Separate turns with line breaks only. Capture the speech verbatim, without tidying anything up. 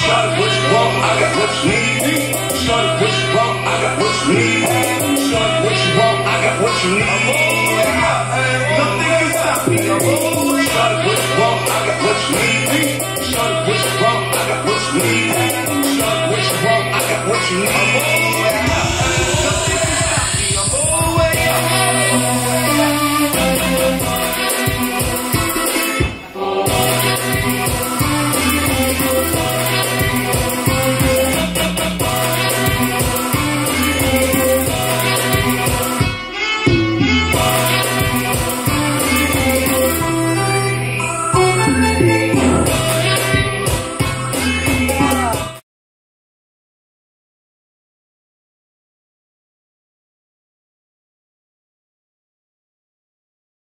Shawty, what you want? I got what you need. Shawty, what you want? I got what you need. Shawty, what you want? I got what you need. Nothing can stop me. Shawty, what you